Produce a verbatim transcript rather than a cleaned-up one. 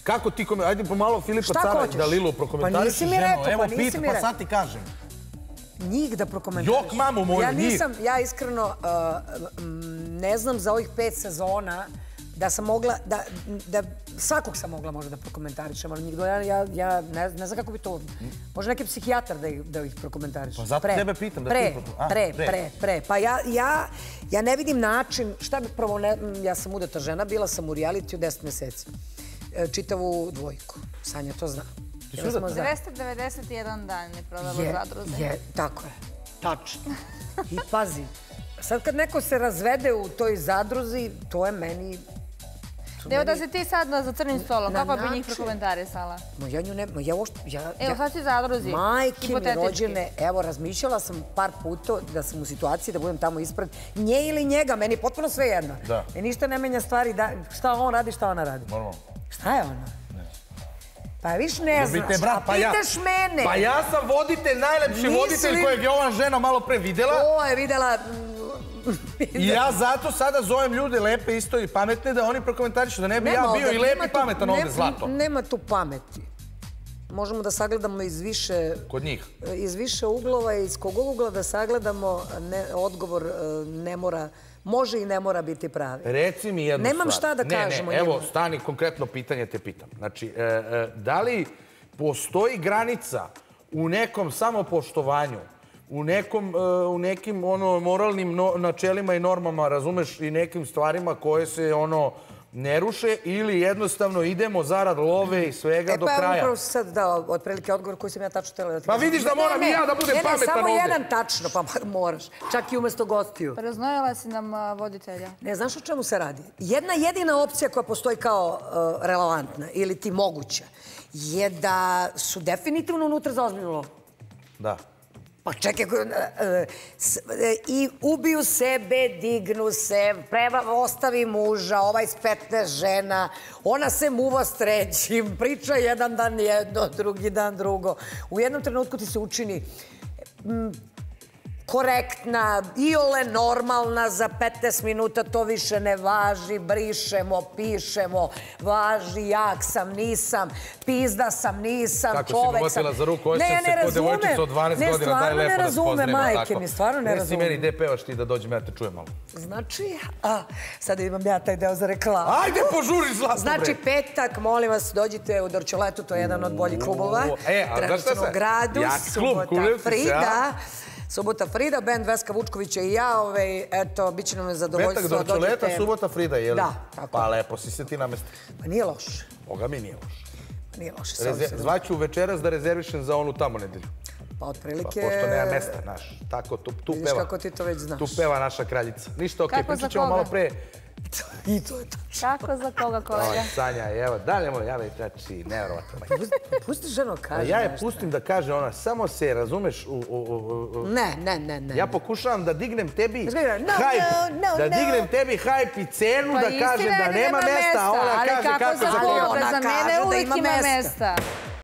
Kako ti komentariš? Ajde pomalo Filipa Cara da Lilu prokomentariš. Pa nisi mi rekao, Evo pa nisi pita, mi pa rekao. sad ti kažem. Njih da prokomentariš. Jok mamu moju, njih. Ja iskreno ne znam za ovih pet sezona da sam mogla, da svakog sam mogla možda da prokomentarišem, ali njih dvoje, ja ne znam kako bi to, može neki psihijatar da ih prokomentariš. Pa zato tebe pitam da ti prokomentariš. Pre, pre, pre. Pa ja ne vidim način, šta bi prvo, ja sam udata žena, bila sam u realitiju deset meseci. Čitavu dvojku. Sanja to zna. dvesta devedeset jedan dan je provela Zadruze. Tako je. Tačno. I pazi, sad kad neko se razvede u toj Zadruzi, to je meni... Evo da si ti sad za crnim stolom, kako bi njih prokomentarisala? Ja nju ne... Evo sad si Zadruzi. Majke mi rođene, evo razmišljala sam par puta da sam u situaciji da budem tamo ispred nje ili njega, meni je potpuno sve jedno. Meni ništa ne menja stvari, šta on radi, šta ona radi. Normalno. Šta je ona? Pa viš ne znaš, a pitaš mene. Pa ja sam voditelj, najlepši voditelj kojeg je ova žena malo pre videla. O, je videla... I ja zato sada zovem ljude lepe, isto i pametne, da oni prokomentarišu, da ne bi ja bio i lep i pametan ovde, Zlato. Nema tu pameti. Možemo da sagledamo iz više... Kod njih? Iz više uglova i iz kog ugla da sagledamo odgovor ne mora... Može i ne mora biti pravi. Reci mi jednu stvar. Nemam šta da kažemo. Ne, ne, evo, stani, konkretno pitanje te pitam. Znači, da li postoji granica u nekom samopoštovanju, u nekim moralnim načelima i normama, razumeš, i nekim stvarima koje se ne ruše, ili jednostavno idemo zarad love i svega do kraja? E pa upravo sad dao otprilike odgovor koji sam ja tačno htjela da ti... Pa vidiš da moram i ja da budem pametan ovde. Ne, ne, samo jedan tačno, pa moraš. Čak i umjesto gostiju. Raznojala si nam voditelja. Ne, znaš o čemu se radi? Jedna jedina opcija koja postoji kao relevantna ili ti moguća je da su definitivno unutra za ozbiljnu lovu. Da. Pa čekaj, i ubiju sebe, dignu se, ostavi muža, ovaj s petnaest žena, ona se muva s trećim, priča jedan dan jedno, drugi dan drugo. U jednom trenutku ti se učini korektna, iole normalna, za petnaest minuta to više ne važi, brišemo, pišemo, važi, jak sam, nisam, pizda sam, nisam, čovek sam. Kako si me vatila za ruku, osjećam se kod devojčica od dvanaest godina, daj lepo da spoznajemo. Ne, stvarno ne razume, majke mi, stvarno ne razume. Reci meni, gde pevaš ti da dođem, ja te čujem malo. Znači, sad imam ja taj deo za reklamu. Ajde, požuri, Zlato, bre. Znači, petak, molim vas, dođite u Dorčoletu, to je jedan od boljih klubova. E, a znaš šta se? Subota Frida. Subota Frida, band Veska Vučkovića i ja, eto, bit će nam zadovoljstvo. Petak Dorčoleta, subota Frida, je li? Da, tako. Pa lepo, si se ti namestila. Pa nije loše. Boga mi nije loše. Nije loše. Zvaću večeras da rezervišem za onu tamo nedelju. Pa otprilike... Pa pošto nema mesta, znaš. Tako, tu peva. Vidiš kako ti to već znaš. Tu peva naša kraljica. Ništa, okej, pričat ćemo malo pre. I to je tačno. Kako za koga, kolega? Sanja, evo, dalje moj, ja već znači, nevjerovatno. Pusti ženo kaže nešto. Ja je pustim da kaže ona, samo se, razumeš, u... Ne, ne, ne, ne. Ja pokušavam da dignem tebi hajp, da dignem tebi hajp i cenu, da kažem da nema mesta, a ona kaže kako za koga. Za mene uvijek ima mesta.